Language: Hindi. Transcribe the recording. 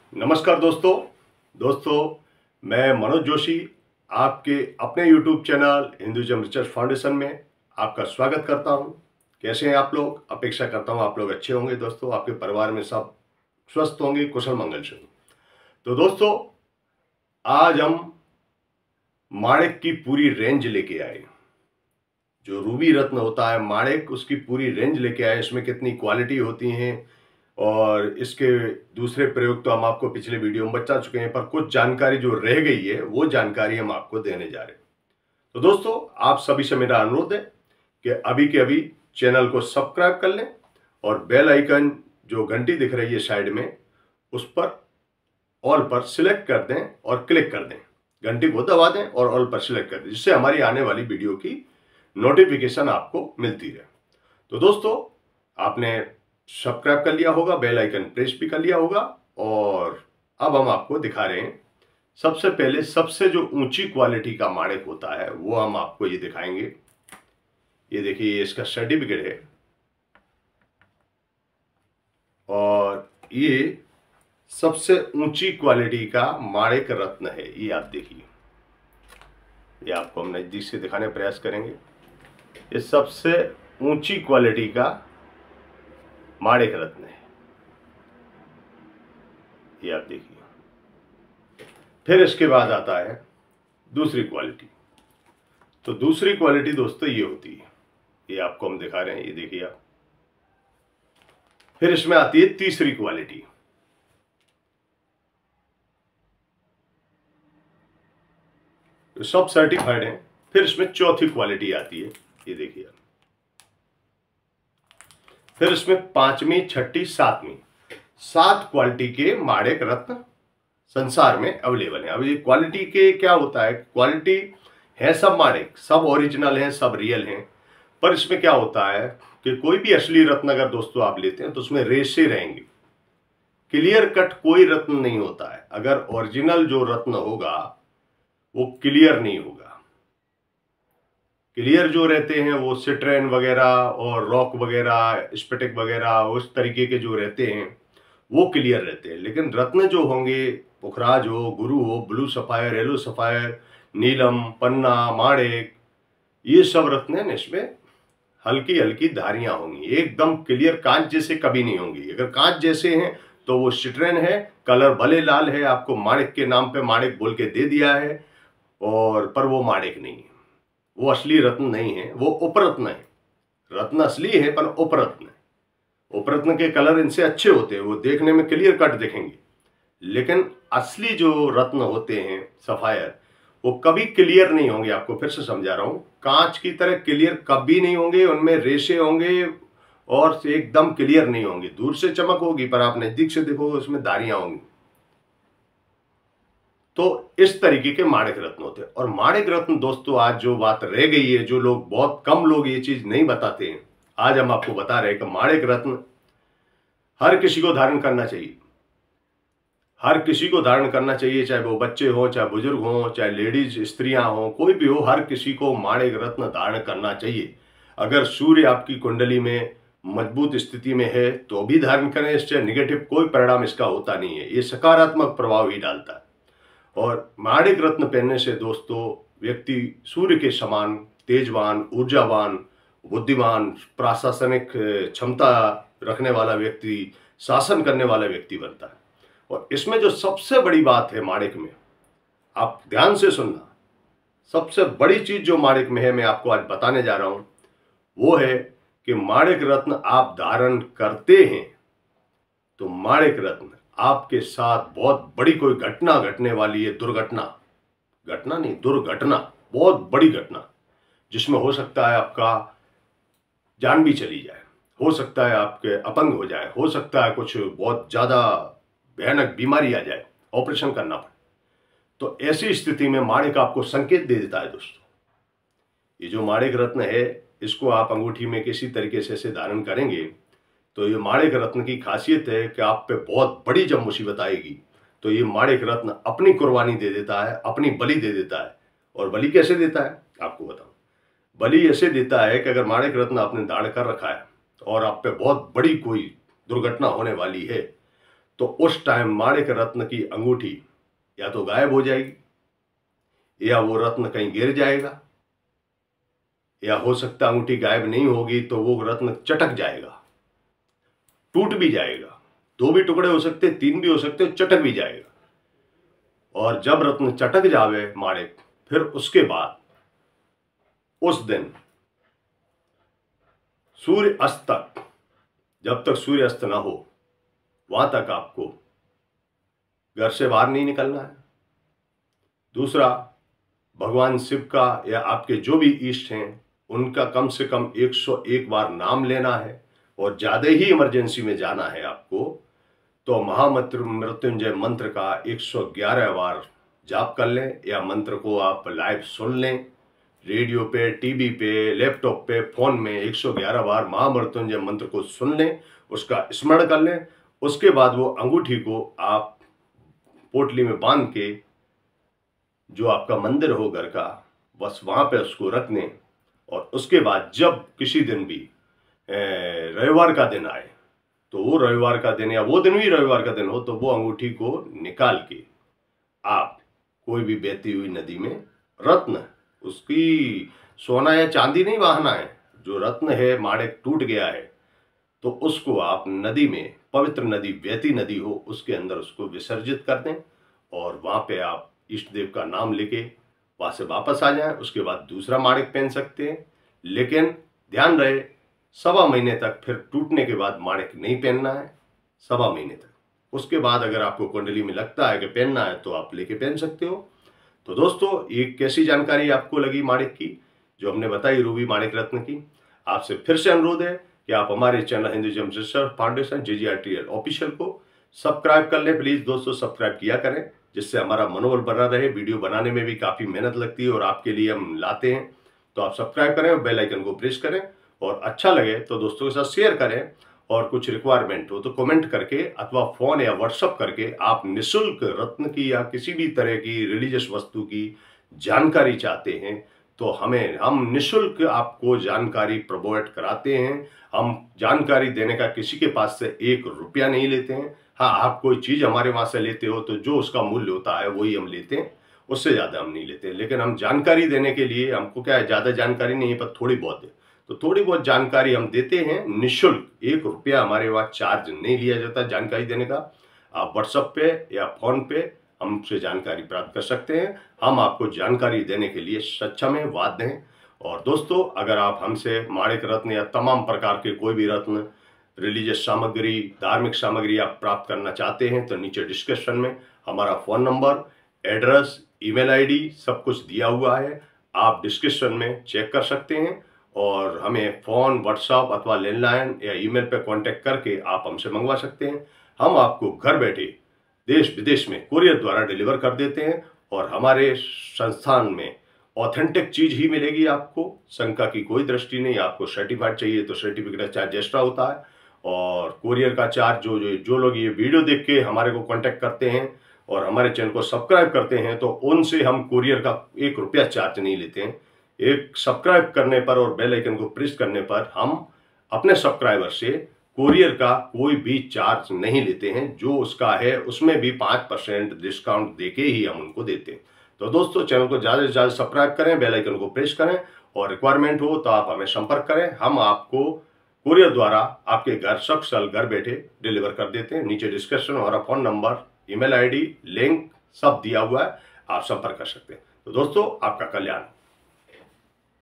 नमस्कार दोस्तों मैं मनोज जोशी आपके अपने YouTube channel Hinduism research foundation में आपका स्वागत करता हूं। कैसे हैं आप लोग? अपेक्षा करता हूं आप लोग अच्छे होंगे दोस्तों, आपके परिवार में सब स्वस्थ होंगे, कुशल मंगल से। तो दोस्तों आज हम माणिक की पूरी रेंज लेके आए। जो रूबी रत्न होता है माणिक, उसकी पूरी रेंज लेके आए। इसमें कितनी क्वालिटी होती हैं और इसके दूसरे प्रयोग तो हम आपको पिछले वीडियो में बता चुके हैं, पर कुछ जानकारी जो रह गई है वो जानकारी हम आपको देने जा रहे हैं। तो दोस्तों आप सभी से मेरा अनुरोध है कि अभी के अभी चैनल को सब्सक्राइब कर लें और बेल आइकन जो घंटी दिख रही है साइड में उस पर ऑल पर सिलेक्ट कर दें और क्लिक कर दें, घंटी को दबा दें और ऑल पर सिलेक्ट कर दें, जिससे हमारी आने वाली वीडियो की नोटिफिकेशन आपको मिलती रहे। तो दोस्तों आपने सब्सक्राइब कर लिया होगा, बेल आइकन प्रेस भी कर लिया होगा और अब हम आपको दिखा रहे हैं। सबसे पहले सबसे जो ऊंची क्वालिटी का माणिक होता है वो हम आपको ये दिखाएंगे। ये देखिए, ये इसका सर्टिफिकेट है और ये सबसे ऊंची क्वालिटी का माणिक रत्न है। ये आप देखिए, ये आपको हम नजदीक से दिखाने का प्रयास करेंगे। ये सबसे ऊंची क्वालिटी का माणिक रत्न है, ये आप देखिए। फिर इसके बाद आता है दूसरी क्वालिटी। तो दूसरी क्वालिटी दोस्तों ये होती है, ये आपको हम दिखा रहे हैं, ये देखिए आप। फिर इसमें आती है तीसरी क्वालिटी। तो सब सर्टिफाइड हैं। फिर इसमें चौथी क्वालिटी आती है, ये देखिए आप। फिर इसमें पांचवी, छठी, सातवीं, 7 क्वालिटी के माणिक रत्न संसार में अवेलेबल है। अब ये क्वालिटी के क्या होता है, क्वालिटी है सब माणिक, सब ओरिजिनल हैं, सब रियल हैं, पर इसमें क्या होता है कि कोई भी असली रत्न अगर दोस्तों आप लेते हैं तो उसमें रेशे रहेंगे, क्लियर कट कोई रत्न नहीं होता है। अगर ओरिजिनल जो रत्न होगा वो क्लियर नहीं होगा। क्लियर जो रहते हैं वो सिट्रेन वगैरह और रॉक वगैरह, स्फटिक वगैरह, उस तरीके के जो रहते हैं वो क्लियर रहते हैं। लेकिन रत्न जो होंगे, पुखराज हो, गुरु हो, ब्लू सफायर, येलो सफायर, नीलम, पन्ना, माणिक, ये सब रत्न हैं, इसमें हल्की हल्की धारियां होंगी, एकदम क्लियर कांच जैसे कभी नहीं होंगी। अगर कांच जैसे हैं तो वो सिट्रेन है, कलर भले लाल है, आपको माणिक के नाम पे माणिक बोल के दे दिया है, और पर वो माणिक नहीं है, वो असली रत्न नहीं है, वो उपरत्न है। रत्न असली है पर उपरत्न है। उपरत्न के कलर इनसे अच्छे होते हैं, वो देखने में क्लियर कट दिखेंगे। लेकिन असली जो रत्न होते हैं सफायर, वो कभी क्लियर नहीं होंगे। आपको फिर से समझा रहा हूं, कांच की तरह क्लियर कभी नहीं होंगे, उनमें रेशे होंगे और एकदम क्लियर नहीं होंगे। दूर से चमक होगी पर आप नजदीक से देखोगे उसमें धारियां होंगी। तो इस तरीके के माणिक रत्न होते हैं। और माणिक रत्न दोस्तों आज जो बात रह गई है, जो लोग, बहुत कम लोग ये चीज नहीं बताते हैं, आज हम आपको बता रहे हैं कि माणिक रत्न हर किसी को धारण करना चाहिए। हर किसी को धारण करना चाहिए, चाहे वो बच्चे हो, चाहे बुजुर्ग हो, चाहे लेडीज स्त्रियां हो, कोई भी हो, हर किसी को माणिक रत्न धारण करना चाहिए। अगर सूर्य आपकी कुंडली में मजबूत स्थिति में है तो भी धारण करें, इससे नेगेटिव कोई परिणाम इसका होता नहीं है, ये सकारात्मक प्रभाव ही डालता है। और माणिक रत्न पहनने से दोस्तों व्यक्ति सूर्य के समान तेजवान, ऊर्जावान, बुद्धिमान, प्रशासनिक क्षमता रखने वाला व्यक्ति, शासन करने वाला व्यक्ति बनता है। और इसमें जो सबसे बड़ी बात है माणिक में, आप ध्यान से सुनना, सबसे बड़ी चीज जो माणिक में है, मैं आपको आज बताने जा रहा हूं, वो है कि माणिक रत्न आप धारण करते हैं तो माणिक रत्न आपके साथ बहुत बड़ी कोई घटना घटने वाली है। दुर्घटना, घटना नहीं, दुर्घटना, बहुत बड़ी घटना, जिसमें हो सकता है आपका जान भी चली जाए, हो सकता है आपके अपंग हो जाए, हो सकता है कुछ बहुत ज्यादा भयानक बीमारी आ जाए, ऑपरेशन करना पड़े। तो ऐसी स्थिति में माणिक आपको संकेत दे देता है दोस्तों। ये जो माणिक रत्न है, इसको आप अंगूठी में किसी तरीके से ऐसे धारण करेंगे तो ये माणिक रत्न की खासियत है कि आप पे बहुत बड़ी जब मुसीबत आएगी तो ये माणिक रत्न अपनी कुर्बानी दे देता है, अपनी बलि दे देता है। और बलि कैसे देता है आपको बताऊं। बलि ऐसे देता है कि अगर माणिक रत्न आपने धारण कर रखा है और आप पे बहुत बड़ी कोई दुर्घटना होने वाली है तो उस टाइम माणिक रत्न की अंगूठी या तो गायब हो जाएगी या वो रत्न कहीं गिर जाएगा, या हो सकता अंगूठी गायब नहीं होगी तो वो रत्न चटक जाएगा, टूट भी जाएगा। 2 भी टुकड़े हो सकते, 3 भी हो सकते, चटक भी जाएगा। और जब रत्न चटक जावे माणिक, फिर उसके बाद उस दिन सूर्य अस्त तक, जब तक सूर्य अस्त ना हो वहां तक आपको घर से बाहर नहीं निकलना है। दूसरा, भगवान शिव का या आपके जो भी इष्ट हैं उनका कम से कम 101 बार नाम लेना है, और ज्यादा ही इमरजेंसी में जाना है आपको तो महामृत्युंजय मंत्र का 111 बार जाप कर लें, या मंत्र को आप लाइव सुन लें, रेडियो पे, टीवी पे, लैपटॉप पे, फोन में 111 बार महामृत्युंजय मंत्र को सुन लें, उसका स्मरण कर लें। उसके बाद वो अंगूठी को आप पोटली में बांध के जो आपका मंदिर हो घर का, बस वहां पे उसको रख दें। और उसके बाद जब किसी दिन भी रविवार का दिन आए, तो वो रविवार का दिन या वो दिन भी रविवार का दिन हो, तो वो अंगूठी को निकाल के आप कोई भी बहती हुई नदी में, रत्न उसकी सोना या चांदी नहीं बहाना है, जो रत्न है माणिक टूट गया है, तो उसको आप नदी में, पवित्र नदी, बहती नदी हो, उसके अंदर उसको विसर्जित कर दें, और वहां पे आप इष्ट देव का नाम लेके वहां से वापस आ जाएं। उसके बाद दूसरा माणिक पहन सकते हैं, लेकिन ध्यान रहे 1.25 महीने तक, फिर टूटने के बाद माणिक नहीं पहनना है 1.25 महीने तक। उसके बाद अगर आपको कुंडली में लगता है कि पहनना है तो आप लेके पहन सकते हो। तो दोस्तों, ये कैसी जानकारी आपको लगी माणिक की, जो हमने बताई रूबी माणिक रत्न की। आपसे फिर से अनुरोध है कि आप हमारे channel Hinduism research foundation JGRTL official को सब्सक्राइब कर लें। प्लीज दोस्तों, सब्सक्राइब किया करें, जिससे हमारा मनोबल बना रहे। वीडियो बनाने में भी काफी मेहनत लगती है और आपके लिए हम लाते हैं, तो आप सब्सक्राइब करें और बेल आइकन को प्रेस करें, और अच्छा लगे तो दोस्तों के साथ शेयर करें। और कुछ रिक्वायरमेंट हो तो कमेंट करके अथवा फोन या व्हाट्सएप करके आप निःशुल्क रत्न की या किसी भी तरह की रिलीजियस वस्तु की जानकारी चाहते हैं तो हम निःशुल्क आपको जानकारी प्रोवाइड कराते हैं। हम जानकारी देने का किसी के पास से 1 रुपया नहीं लेते हैं। हाँ, आप कोई चीज हमारे वहां से लेते हो तो जो उसका मूल्य होता है वही हम लेते हैं, उससे ज्यादा हम नहीं लेते। लेकिन हम जानकारी देने के लिए, हमको क्या है, ज्यादा जानकारी नहीं है पर थोड़ी बहुत है, तो थोड़ी बहुत जानकारी हम देते हैं निःशुल्क। 1 रुपया हमारे वहां चार्ज नहीं लिया जाता जानकारी देने का। आप व्हाट्सएप पे या फोन पे हमसे जानकारी प्राप्त कर सकते हैं। हम आपको जानकारी देने के लिए सक्षम हैं, वाद्य हैं। और दोस्तों, अगर आप हमसे माणिक रत्न या तमाम प्रकार के कोई भी रत्न, रिलीजियस सामग्री, धार्मिक सामग्री आप प्राप्त करना चाहते हैं तो नीचे डिस्क्रिप्शन में हमारा phone number, address, email ID सब कुछ दिया हुआ है। आप डिस्क्रिप्शन में चेक कर सकते हैं और हमें फोन, व्हाट्सएप अथवा लैंडलाइन या ईमेल पे कांटेक्ट करके आप हमसे मंगवा सकते हैं। हम आपको घर बैठे देश विदेश में कुरियर द्वारा डिलीवर कर देते हैं, और हमारे संस्थान में ऑथेंटिक चीज ही मिलेगी आपको, शंका की कोई दृष्टि नहीं। आपको सर्टिफाइड चाहिए तो सर्टिफिकेट का चार्ज एक्स्ट्रा होता है, और कुरियर का चार्ज जो लोग ये वीडियो देख के हमारे को कांटेक्ट करते हैं और हमारे चैनल को सब्सक्राइब करते हैं, तो उनसे हम कुरियर का 1 रुपया चार्ज नहीं लेते हैं। एक सब्सक्राइब करने पर और बेल आइकन को प्रेस करने पर हम अपने सब्सक्राइबर से कुरियर का कोई भी चार्ज नहीं लेते हैं। जो उसका है उसमें भी 5% डिस्काउंट देके ही हम उनको देते हैं। तो दोस्तों, चैनल को ज्यादा से ज्यादा सब्सक्राइब करें, बेल आइकन को प्रेस करें, और रिक्वायरमेंट हो तो आप हमें संपर्क करें। हम आपको कुरियर द्वारा आपके घर सकुशल घर बैठे डिलीवर कर देते हैं। नीचे डिस्क्रिप्शन में हमारा phone number, email ID, link सब दिया हुआ है, आप संपर्क कर सकते हैं। तो दोस्तों, आपका कल्याण।